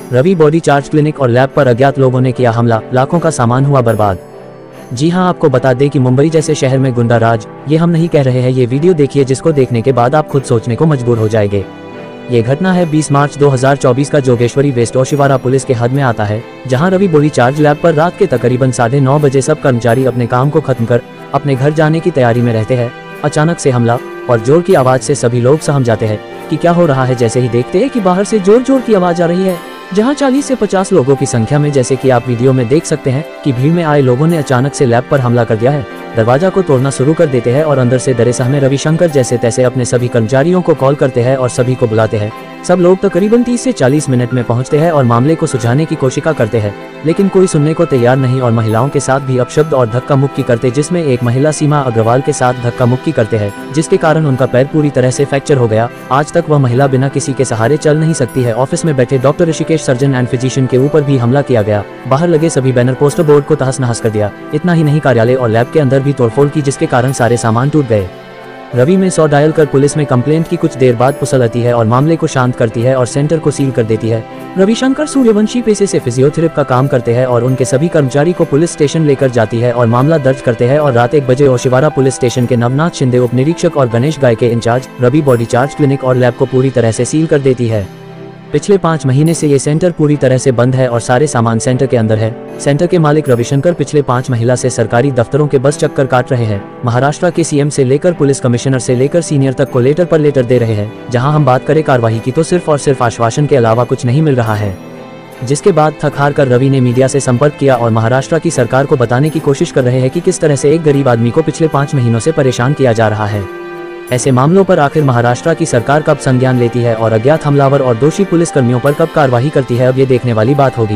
Ravi body charge clinic और lab पर अज्ञात लोगों ने किया हमला, लाखों का सामान हुआ बर्बाद। जी हां, आपको बता दें कि मुंबई जैसे शहर में गुंडा राज, ये हम नहीं कह रहे हैं, ये वीडियो देखिए जिसको देखने के बाद आप खुद सोचने को मजबूर हो जाएंगे। ये घटना है 20 मार्च 2024 का जोगेश्वरी वेस्ट ओशिवारा पुलिस के हद में आता है, जहां रवि बॉडी चार्ज लैब पर रात के तकरीबन 9:30 बजे सब कर्मचारी अपने काम को खत्म कर अपने घर जाने की तैयारी में रहते हैं। अचानक से हमला और जोर की आवाज से सभी लोग सहम जाते हैं कि क्या हो रहा है। जैसे ही देखते हैं कि बाहर से जोर जोर की आवाज आ रही है, जहां 40 से 50 लोगों की संख्या में, जैसे कि आप वीडियो में देख सकते हैं कि भीड़ में आए लोगों ने अचानक से लैब पर हमला कर दिया है। दरवाजा को तोड़ना शुरू कर देते हैं और अंदर से डरे सहमे रविशंकर जैसे तैसे अपने सभी कर्मचारियों को कॉल करते हैं और सभी को बुलाते हैं। सब लोग तकरीबन 30 से 40 मिनट में पहुंचते हैं और मामले को सुलझाने की कोशिश करते हैं, लेकिन कोई सुनने को तैयार नहीं और महिलाओं के साथ भी अपशब्द और धक्का मुक्की करते, जिसमें एक महिला सीमा अग्रवाल के साथ धक्का मुक्की करते हैं, जिसके कारण उनका पैर पूरी तरह से फ्रैक्चर हो गया। आज तक वह महिला बिना किसी के सहारे चल नहीं सकती है। ऑफिस में बैठे doctor Rishikesh surgeon and physician के ऊपर भी हमला किया गया। बाहर लगे सभी बैनर पोस्टर बोर्ड को तहस नहस कर दिया। इतना ही नहीं, कार्यालय और लैब के अंदर भी तोड़फोड़ की, जिसके कारण सारे सामान टूट गए। रवि में 100 डायल कर पुलिस में कंप्लेंट की कुछ देर बाद पुलिस आती है और मामले को शांत करती है और सेंटर को सील कर देती है। रविशंकर सूर्यवंशी पेशे से फिजियोथेरेपी का काम करते हैं और उनके सभी कर्मचारी को पुलिस स्टेशन लेकर जाती है और मामला दर्ज करते हैं और रात 1 बजे ओशिवारा पुलिस स्टेशन के नवनाथ शिंदे उप निरीक्षक और गणेश गाय के incharge Ravi body charge clinic और लैब को पूरी तरह से सील कर देती है। पिछले 5 महीने से ये सेंटर पूरी तरह से बंद है और सारे सामान सेंटर के अंदर है। सेंटर के मालिक रविशंकर पिछले 5 महीने से सरकारी दफ्तरों के बस चक्कर काट रहे हैं। महाराष्ट्र के सीएम से लेकर पुलिस कमिश्नर से लेकर सीनियर तक को लेटर पर लेटर दे रहे हैं। जहां हम बात करें कार्रवाई की तो सिर्फ और सिर्फ आश्वासन के अलावा कुछ नहीं मिल रहा है। जिसके बाद थक हार कर रवि ने मीडिया से संपर्क किया और महाराष्ट्र की सरकार को बताने की कोशिश कर रहे हैं कि किस तरह से एक गरीब आदमी को पिछले 5 महीनों से परेशान किया जा रहा है। ऐसे मामलों पर आखिर महाराष्ट्र की सरकार कब संज्ञान लेती है और अज्ञात हमलावर और दोषी पुलिस कर्मियों पर कब कार्रवाई करती है, अब ये देखने वाली बात होगी।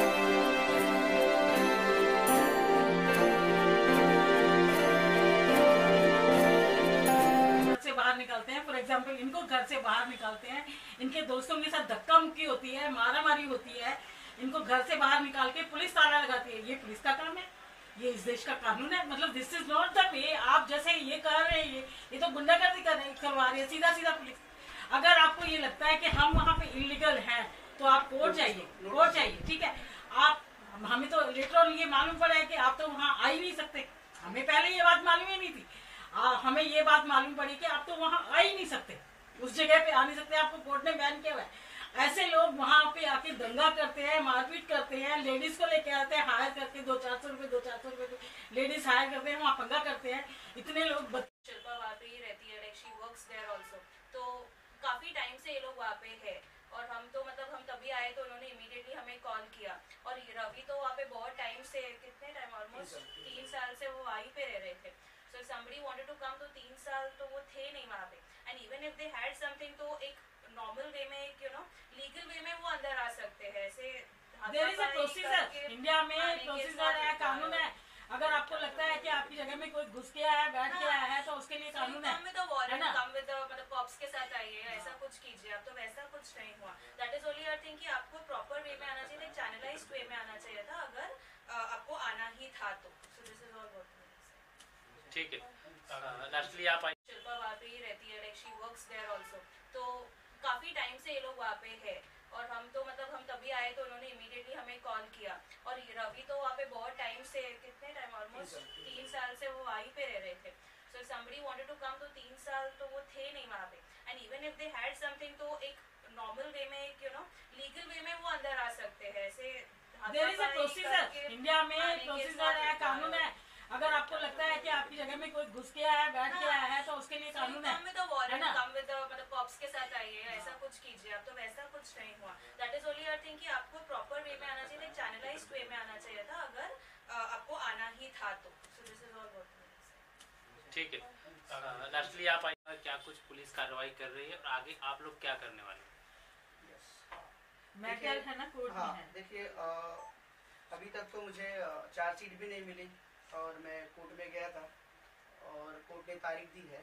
से बाहर निकालते हैं, फॉर एग्जाम्पल इनको घर से बाहर निकालते हैं, इनके दोस्तों के साथ धक्का मुक्की होती है, मारामारी होती है, इनको घर से बाहर निकाल के पुलिस ताला लगाती है। ये पुलिस का काम है, ये इस देश का कानून है। मतलब this is not the way. आप जैसे ये कर रहे हैं, ये तो गुंडागर्दी करवा रही है, सीधा सीधा पुलिस। अगर आपको ये लगता है कि हम वहाँ पे इलीगल हैं तो आप कोर्ट जाइए, कोर्ट जाइए, ठीक है। आप हमें तो लेटर ये मालूम पड़ा है कि आप तो वहाँ आ ही नहीं सकते। हमें पहले ये बात मालूम ही नहीं थी। हमें ये बात मालूम पड़ी कि आप तो वहाँ आ ही नहीं सकते, उस जगह पे आ नहीं सकते, आपको कोर्ट ने बैन किया हुआ है। ऐसे लोग वहाँ पे आके दंगा करते हैं, मारपीट करते हैं, लेडीज को लेके आते हैं हायर करके 200-400 रुपए लेडीज हायर करते हैं, वहाँ पंगा करते हैं। इतने लोग शिल्पा वहाँ पे ही रहती है, शी वर्क्स देयर आल्सो। तो काफी टाइम से ये लोग वहाँ पे है और हम तो मतलब हम तभी आए तो उन्होंने इमीडिएटली हमें कॉल किया। और रवि तो वहाँ पे बहुत टाइम से, कितने टाइम, ऑलमोस्ट 3 साल से वो वहीं पे रह रहे थे। So somebody wanted to come, तो 3 साल तो वो थे नहीं वहाँ पे। And even if they had something तो एक नॉर्मल वे में, एक लीगल वे में वो अंदर आ सकते हैं। ऐसे there is a procedure, India में प्रोसीजर है, कानून है। अगर आपको लगता है कि आपकी जगह में कोई घुस के आया, बैठ के आया है, तो उसके लिए कानून है। तो वारंट कम विद मतलब कॉप्स के साथ आइए, ऐसा कुछ कीजिए। अब तो वैसा कुछ नहीं हुआ। That is only I think कि आपको प्रॉपर वे में आना चाहिए, चैनलाइज्ड वे में आना चाहिए था, अगर आपको आना ही था तो। So this is all what ठीक है। लास्टली आप शिल्पा वहाँ पे ही रहती है, शी वर्क्स देयर आल्सो। तो काफी टाइम से ये लोग वहाँ पे है और हम तो मतलब हम तभी आए तो उन्होंने इमीडिएटली हमें कॉल किया। और रवि तो वहाँ पे बहुत टाइम से, कितने टाइम, ऑलमोस्ट 3 साल से वो वहीं पे रह रहे थे। सो somebody wanted to come, तो 3 साल तो वो थे नहीं वहाँ पे। And even if they had something तो एक नॉर्मल वे में, एक लीगल वे में वो अंदर आ सकते हैं। ऐसे there is a procedure, India में प्रोसीजर है, कानून है। अगर आपको लगता है कि आपकी जगह में कोई घुस के आया, बैठ के आया है, तो उसके लिए कानून है। तो वारंट कम विद मतलब कॉप्स के साथ आइए, ऐसा कुछ कीजिए। अब तो वैसा कुछ नहीं हुआ। That is only I think कि आपको प्रॉपर वे में आना चाहिए, चैनलाइज्ड वे में आना चाहिए था, अगर आपको आना ही था तो। So this is all what. ठीक है। लास्टली आप क्या कुछ पुलिस कार्रवाई कर रही है और आगे आप लोग क्या करने वाले हैं? मैटर है ना, कोर्ट में है। देखिए, अभी तक तो मुझे चार्जशीट भी नहीं मिली और मैं कोर्ट में गया था और कोर्ट ने तारीख दी है।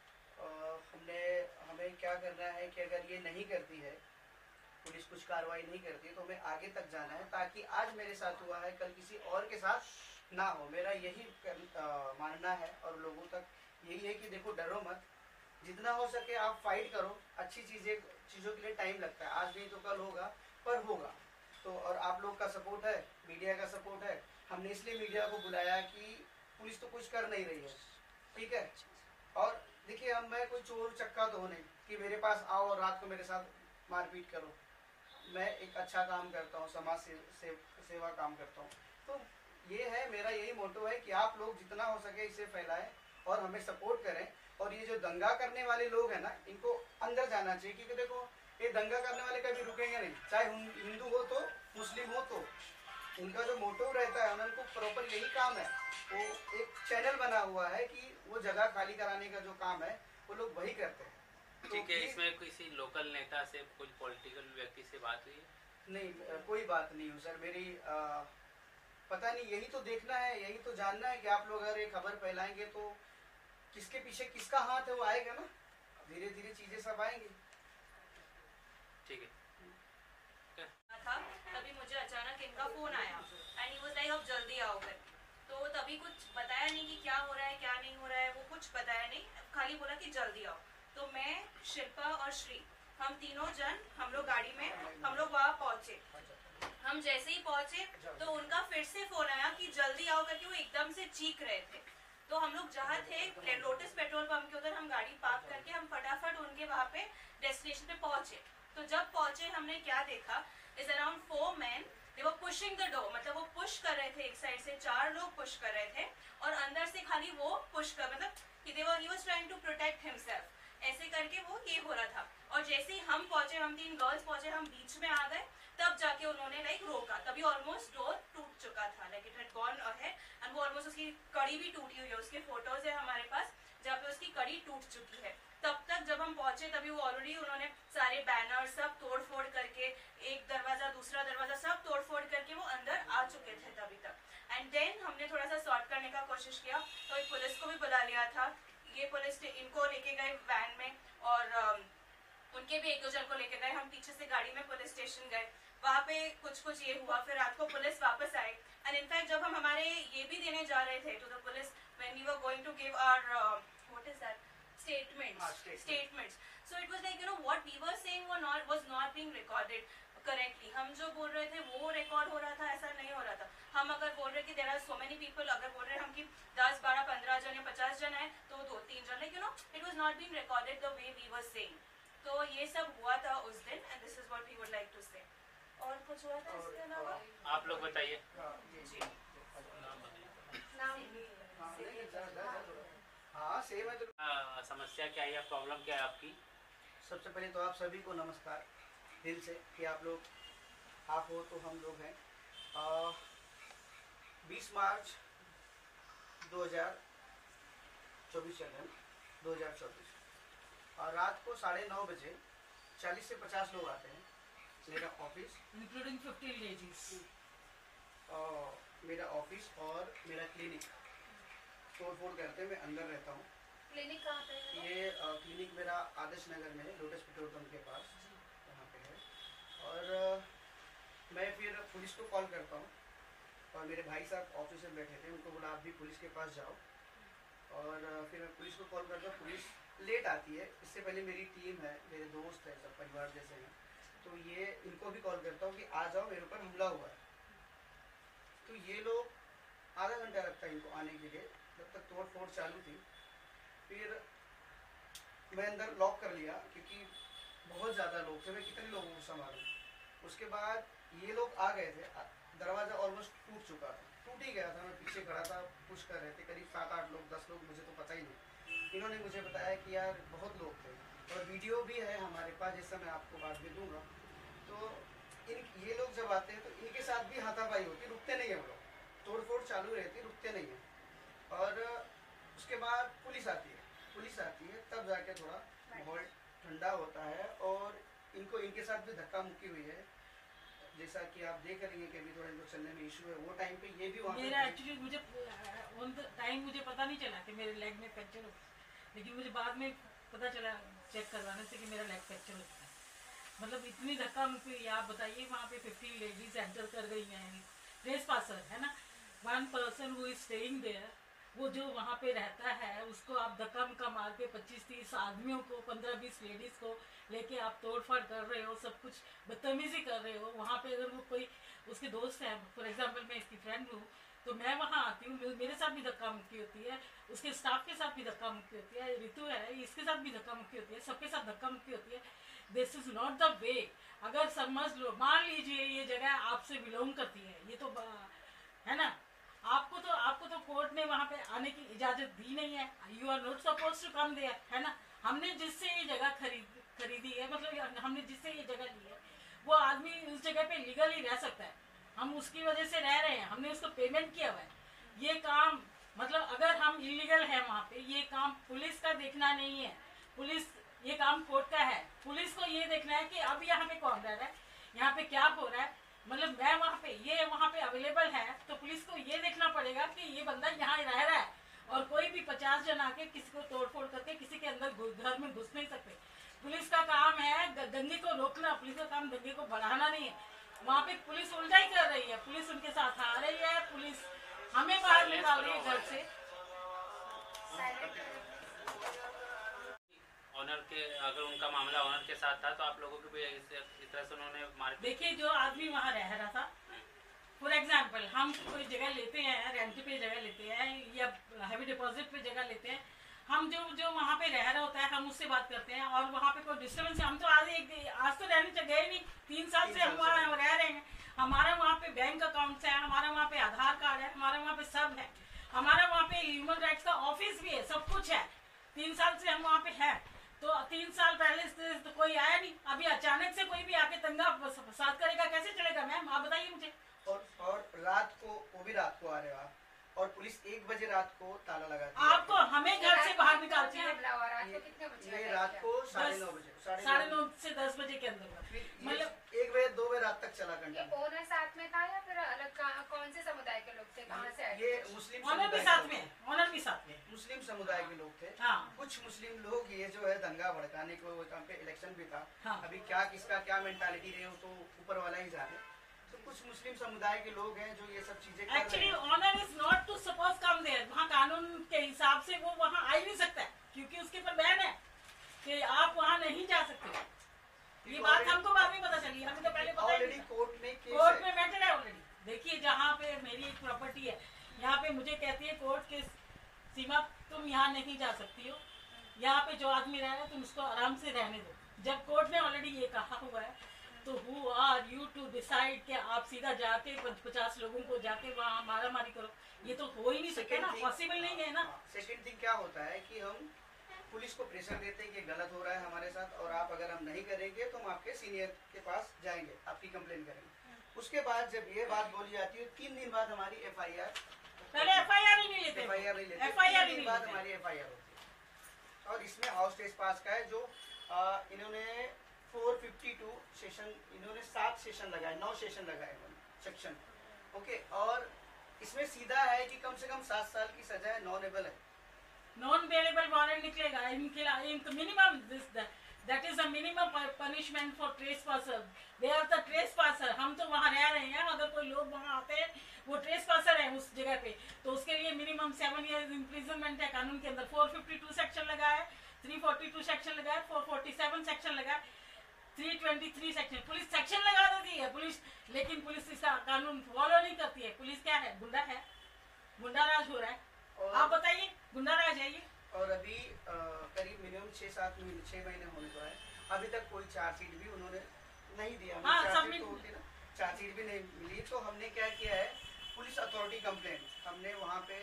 हमें क्या करना है कि अगर ये नहीं करती है, पुलिस कुछ कार्रवाई नहीं करती है, तो हमें आगे तक जाना है, ताकि आज मेरे साथ हुआ है कल किसी और के साथ ना हो। मेरा यही मानना है और लोगों तक यही है कि देखो, डरो मत, जितना हो सके आप फाइट करो। अच्छी चीज़ों के लिए टाइम लगता है, आज नहीं तो कल होगा, पर होगा। तो और आप लोग का सपोर्ट है, मीडिया का सपोर्ट है, हमने इसलिए मीडिया को बुलाया कि पुलिस तो कुछ कर नहीं रही है, ठीक है। और देखिए, अब मैं कोई चोर चक्का तो हो नहीं कि मेरे पास आओ और रात को मेरे साथ मारपीट करो। मैं एक अच्छा काम करता हूँ, समाज सेवा काम करता हूँ। तो ये है, मेरा यही मोटो है कि आप लोग जितना हो सके इसे फैलाएं और हमें सपोर्ट करें। और ये जो दंगा करने वाले लोग हैं ना, इनको अंदर जाना चाहिए, क्योंकि देखो ये दंगा करने वाले कभी रुकेंगे नहीं, चाहे हिंदू हो तो मुस्लिम हो तो। उनका जो मोटो रहता है, उनको प्रॉपर यही काम है। वो एक चैनल बना हुआ है कि वो जगह खाली कराने का जो काम है वो लोग वही करते हैं। ठीक है, इसमें किसी लोकल नेता से, कुछ पॉलिटिकल व्यक्ति से बात हुई है? नहीं, कोई बात नहीं हुई सर मेरी। पता नहीं, यही तो देखना है, यही तो जानना है कि आप लोग अगर ये खबर फैलाएंगे तो किसके पीछे किसका हाथ है वो आएगा ना, धीरे धीरे चीजें सब आएंगी। ठीक है। था तभी मुझे अचानक इनका फोन आया एंड ही वाज लाइक अब जल्दी आओ कर। तो तभी कुछ बताया नहीं कि क्या हो रहा है क्या नहीं हो रहा है, वो कुछ बताया नहीं, खाली बोला कि जल्दी आओ। तो मैं, शिल्पा और श्री, हम तीनों जन, हम लोग गाड़ी में, हम लोग वहाँ पहुंचे। हम जैसे ही पहुंचे तो उनका फिर से फोन आया कि जल्दी आओ करके, वो एकदम से चीख रहे थे। तो हम लोग जहाँ थे लोटस पेट्रोल पंप के उधर, हम गाड़ी पार्क करके हम फटाफट उनके वहाँ पे डेस्टिनेशन पे पहुंचे। तो जब पहुंचे हमने क्या देखा, is around 4 men, they were pushing the door, मतलब वो पुश कर रहे थे, एक साइड से 4 लोग पुश कर रहे थे और अंदर से खाली वो पुश कर, मतलब he was trying to protect himself, ऐसे करके वो ये हो रहा था। और जैसे ही हम पहुंचे, हम 3 गर्ल्स पहुंचे, हम बीच में आ गए, तब जाके उन्होंने लाइक रोका। तभी ऑलमोस्ट डोर टूट चुका था, like it had gone ahead and वो ऑलमोस्ट, उसकी कड़ी भी टूटी हुई है, उसके फोटोज है हमारे पास जहाँ पे उसकी कड़ी टूट चुकी है। तब तक जब हम पहुंचे तभी वो ऑलरेडी उन्होंने सारे बैनर सब तोड़ फोड़ करके, एक दरवाजा दूसरा दरवाजा सब तोड़ फोड़ करके वो अंदर आ चुके थे तभी तक। एंड देन हमने थोड़ा सा सॉर्ट करने का कोशिश किया, तो एक पुलिस को भी बुला लिया था। ये पुलिस इनको लेके गए वैन में और उनके भी 1-2 जन को लेके गए। हम पीछे से गाड़ी में पुलिस स्टेशन गए, वहाँ पे कुछ ये हुआ, फिर रात को पुलिस वापस आई। एंड इनफैक्ट जब हम हमारे ये भी देने जा रहे थे to the police, when we were going to give our what is that statements, so it was like, you know, what we were saying was not being recorded correctly. हम जो बोल रहे थे वो रिकॉर्ड हो रहा था, ऐसा नहीं हो रहा था। हम अगर बोल रहे कि there are so many people, अगर बोल रहे हम कि 10, 12, 15 जन या 50 जन है तो 2-3 जन, like, you know, it was not being recorded the way we were saying. तो ये सब हुआ था उस दिन and this is what we would like to say. और कुछ हुआ था इसके अलावा? आप लोग बताइए। जी, हाँ सेम है। तो समस्या क्या है, प्रॉब्लम क्या है आपकी? सबसे पहले तो आप सभी को नमस्कार दिल से कि आप लोग आप हो तो हम लोग हैं। 20 मार्च 2024 चल रहे हैं, 2024 और रात को 9:30 बजे 40 से 50 लोग आते हैं मेरा ऑफिस, इंक्लूडिंग 50 लेडीज। मेरा ऑफिस और मेरा क्लिनिक तोड़ फोड़ करते हैं। मैं अंदर रहता हूँ। क्लिनिक कहाँ पे है? ये क्लिनिक मेरा आदर्श नगर में है, लोटस पेट्रोल पंप के पास, वहाँ पे है। और मैं फिर पुलिस को कॉल करता हूँ और मेरे भाई साहब ऑफिस में बैठे थे, उनको बोला आप भी पुलिस के पास जाओ। और फिर मैं पुलिस को कॉल करता हूँ, पुलिस लेट आती है। इससे पहले मेरी टीम है, मेरे दोस्त है, सब परिवार जैसे हैं, तो ये इनको भी कॉल करता हूँ कि आ जाओ, मेरे ऊपर हमला हुआ है। तो ये लोग आधा घंटा लगता है इनको आने के लिए, जब तक तोड़ फोड़ चालू थी। फिर मैं अंदर लॉक कर लिया क्योंकि बहुत ज़्यादा लोग थे, मैं कितने लोगों को संभालूं। उसके बाद ये लोग आ गए थे, दरवाज़ा ऑलमोस्ट टूट चुका था, टूट ही गया था। मैं पीछे खड़ा था, पुश कर रहे थे करीब 7-8 लोग, 10 लोग, मुझे तो पता ही नहीं। इन्होंने मुझे बताया कि यार बहुत लोग थे और वीडियो भी है हमारे पास, जैसा मैं आपको बाद में दूंगा। तो ये लोग जब आते हैं तो इनके साथ भी हाथापाई होती, रुकते नहीं है वो लोग, तोड़ फोड़ चालू रहती, रुकते नहीं है। और उसके बाद पुलिस आती है, तब जाके थोड़ा माहौल ठंडा होता है। और इनको इनके साथ भी धक्का मुक्की हुई है, जैसा कि आप देख रही हैं कि अभी थोड़ा इनको चलने में इशू है। वो टाइम पे ये भी वहाँ मेरा एक्चुअली मुझे ऑन द टाइम मुझे पता नहीं चला कि मेरे लेग में फ्रैक्चर हो, लेकिन मुझे बाद में पता चला चेक करवाने से कि मेरा लेग फ्रैक्चर हो चुका है। मतलब इतनी धक्का मुक्की हुई। आप बताइए, वहाँ पे 50 लेडीज एंटर कर गई हैं, ट्रेस पासर है ना, 1 person who is staying there वो जो वहाँ पे रहता है उसको आप धक्का मुक्का मार के 25-30 आदमियों को 15-20 लेडीज को लेके आप तोड़फाड़ कर रहे हो, सब कुछ बदतमीजी कर रहे हो। वहाँ पे अगर वो कोई उसके दोस्त है, फॉर एग्जाम्पल मैं इसकी फ्रेंड हूँ, तो मैं वहाँ आती हूँ, मेरे साथ भी धक्का मुक्की होती है, उसके स्टाफ के साथ भी धक्का मुक्की होती है, ऋतु है इसके साथ भी धक्का मुक्की होती है, सबके साथ धक्का मुक्की होती है। This is not the way. अगर समझ लो, मान लीजिए ये जगह आपसे बिलोंग करती है, ये तो है ना, आपको तो कोर्ट ने वहाँ पे आने की इजाजत दी नहीं है, you are not suppose to come there, है ना। हमने जिससे ये जगह खरीदी है, मतलब हमने जिससे ये जगह ली है, वो आदमी उस जगह पे लीगली रह सकता है, हम उसकी वजह से रह रहे हैं, हमने उसको पेमेंट किया हुआ है। ये काम मतलब अगर हम इलीगल है वहाँ पे, ये काम पुलिस का देखना नहीं है, ये काम कोर्ट का है। पुलिस को ये देखना है कि अब यहाँ पे कौन रह रहा है, यहाँ पे क्या हो रहा है, मतलब मैं वहाँ पे अवेलेबल है, तो पुलिस को ये देखना पड़ेगा कि ये बंदा यहाँ रह रहा है, और कोई भी 50 जन आके किसी को तोड़फोड़ करके किसी के अंदर घर में घुस नहीं सकते। पुलिस का काम है दंगे को रोकना, पुलिस का काम दंगे को बढ़ाना नहीं है। वहाँ पे पुलिस उल्टा ही कर रही है, पुलिस उनके साथ आ रही है, पुलिस हमें बाहर निकाल रही है घर से। ऑनर के, अगर उनका मामला ऑनर के साथ था तो आप लोगों को भी इस तरह से उन्होंने मार। देखिए, जो आदमी वहाँ रह रहा था, फॉर एग्जाम्पल हम कोई जगह लेते हैं, रेंट पे जगह लेते हैं या हैवी डिपॉजिट पे जगह लेते हैं, हम जो वहाँ पे रह रहा होता है हम उससे बात करते हैं, और वहाँ पे कोई डिस्टर्बेंस, हम तो आज तो रहने गए नहीं, 3 साल से हम वहाँ रह रहे हैं, हमारा वहाँ पे बैंक अकाउंट्स है, हमारा वहाँ पे आधार कार्ड है, हमारा वहाँ पे सब है, हमारा वहाँ पे ह्यूमन राइट्स का ऑफिस भी है, सब कुछ है। 3 साल से हम वहाँ पे है, तो 3 साल पहले से तो कोई आया नहीं, अभी अचानक से कोई भी आके दंगा फसाद करेगा, कैसे चलेगा मैम, आप बताइए मुझे। और रात को, वो भी रात को आ रहे हो आप, और पुलिस 1 बजे रात को ताला लगाती है आपको, हमें घर से बाहर निकालती है। ये रात को 9:30 बजे, 9:30 से 10 बजे के अंदर, मतलब 1 बजे 2 बजे रात तक चला ये ओनर साथ में था या फिर अलग कौन से समुदाय के लोग थे, कहाँ से आए? ये मुस्लिम ऑनर भी साथ में, ऑनर भी साथ में मुस्लिम समुदाय के लोग थे। हाँ। कुछ मुस्लिम लोग ये जो है दंगा भड़काने को, वहाँ पे इलेक्शन भी था। हाँ। अभी क्या किसका क्या मेंटालिटी रहे हो तो ऊपर वाला ही जाने। तो कुछ मुस्लिम समुदाय के लोग हैं जो ये सब चीजें कर एक्चुअली रहे हैं। Honour is not to suppose come there, वहाँ कानून के हिसाब से वो वहाँ आ ही नहीं सकता है, क्योंकि उसके ऊपर बैन है कि आप वहाँ नहीं जा सकते। ये बात हमको बाद में पता चली, हमें तो पहले पता ही ऑलरेडी नहीं था। कोर्ट में मैटर है ऑलरेडी। देखिए, जहाँ पे मेरी एक प्रॉपर्टी है, यहाँ पे मुझे कहती है कोर्ट के सीमा, तुम यहाँ नहीं जा सकती हो, यहाँ पे जो आदमी रह रहा है तुम उसको आराम से रहने दो। जब कोर्ट ने ऑलरेडी ये कहा हुआ है, तो who are you to decide कि आप सीधा जाके 50 लोगों को जाके वहाँ मारा मारी करो, ये तो हो ही नहीं सकता ना, पॉसिबल नहीं है ना। सेकंड थिंग क्या होता है कि हम पुलिस को प्रेशर देते हैं कि गलत हो रहा है हमारे साथ, और आप अगर हम नहीं करेंगे तो हम आपके सीनियर के पास जाएंगे, आपकी कंप्लेन करेंगे। उसके बाद जब ये बात बोली जाती है, 3 दिन बाद हमारी FIR, पहले FIR ही नहीं लेते, FIR नहीं लेते, FIR 3 दिन बाद हमारी FIR होती है। और इसमें हाउस टेस्ट पास का है, जो इन्होंने 452 सेशन, इन्होंने 7 सेशन लगाए, 9 सेशन लगाए सेक्शन, ओके। और इसमें सीधा है कि कम से कम 7 साल की सजा है, नॉन एबल है, नॉन बेलेबल वारंट निकलेगा इनके minimum, that is the minimum punishment for trespasser. They are the trespasser. हम तो वहाँ रह रहे हैं, अगर कोई लोग वहाँ आते हैं वो ट्रेसपासर है उस जगह पे, तो उसके लिए मिनिमम 7 years इम्प्रिजनमेंट है कानून के अंदर। 452 सेक्शन लगा है, 342 सेक्शन लगा है, 447 सेक्शन लगा है, 323 सेक्शन। पुलिस सेक्शन लगा देती है पुलिस, लेकिन पुलिस इसका कानून फॉलो नहीं करती है। पुलिस क्या है, गुंडा है, गुंडा राज हो रहा है। आप बताइए, गुंडा राज है ये। और अभी करीब मिनिमम 6 महीने होने को है, अभी तक कोई चार्जशीट भी उन्होंने नहीं दिया। हाँ, चार्जशीट तो होती ना, चार्जशीट भी नहीं मिली। तो हमने क्या किया है, पुलिस अथॉरिटी कंप्लेंट, हमने वहाँ पे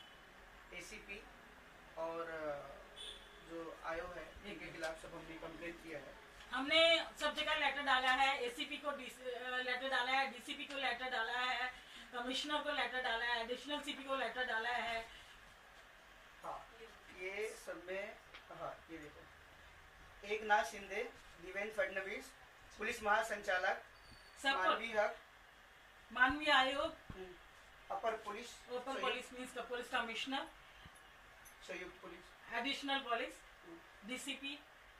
ACP और जो आयोग है इनके खिलाफ सब हमने कंप्लेंट किया है। हमने सब जगह लेटर डाला है, ACP को लेटर डाला है, DCP को लेटर डाला है, कमिश्नर को लेटर डाला है, एडिशनल CP को लेटर डाला है। हाँ, ये सब में, हाँ ये देखो, एकनाथ शिंदे, देवेंद्र फडणवीस, पुलिस महासंचालक, मानवीय हक, मानवीय आयोग, अपर पुलिस, मीन्स का पुलिस कमिश्नर, संयुक्त police, additional police, DCP,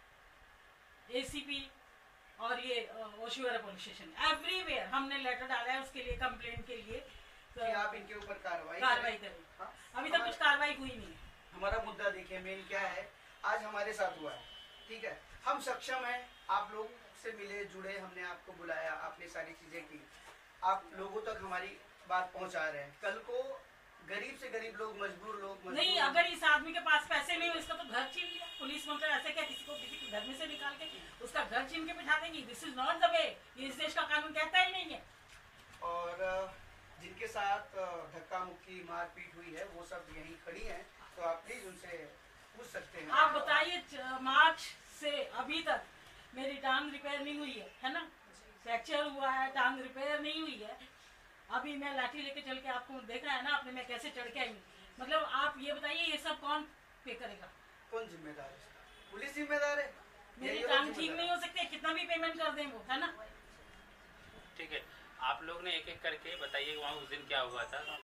ACP और ये ओशिवारा पुलिस स्टेशन, एवरीवेयर हमने लेटर डाला है उसके लिए, कंप्लेंट के लिए। कि आप इनके ऊपर कार्रवाई करें। हाँ, अभी तक कुछ कार्रवाई हुई नहीं है। हमारा मुद्दा देखिए मेन क्या है, आज हमारे साथ हुआ है, ठीक है, हम सक्षम हैं, आप लोग से मिले जुड़े, हमने आपको बुलाया, आपने सारी चीजें की, आप लोगों तक हमारी बात पहुंचा रहे हैं। कल को गरीब से गरीब लोग, मजबूर लोग नहीं, अगर इस आदमी के पास पैसे नहीं हो, इसका तो घर छीन लिया पुलिस मिलकर, ऐसे क्या किसी को किसी के घर में से निकाल के उसका घर छीन के बिठा देंगी? This is not the way, ये इस देश का कानून कहता ही नहीं है। और जिनके साथ धक्का मुक्की मारपीट हुई है वो सब यहीं खड़ी हैं, तो आप प्लीज उनसे पूछ सकते हैं। आप बताइए, मार्च से अभी तक मेरी टांग रिपेयर नहीं हुई है ना? फ्रैक्चर हुआ है, टांग रिपेयर नहीं हुई है। अभी मैं लाठी लेके चल के, आपको देखा है ना आपने, मैं कैसे चढ़ के आई हूँ। मतलब आप ये बताइए, ये सब कौन पे करेगा? कौन जिम्मेदार है? पुलिस जिम्मेदार है। मेरी टांग ठीक नहीं हो सकती, कितना भी पेमेंट कर दें वो, है ना? ठीक है, आप लोग ने एक एक करके बताइए वहाँ उस दिन क्या हुआ था।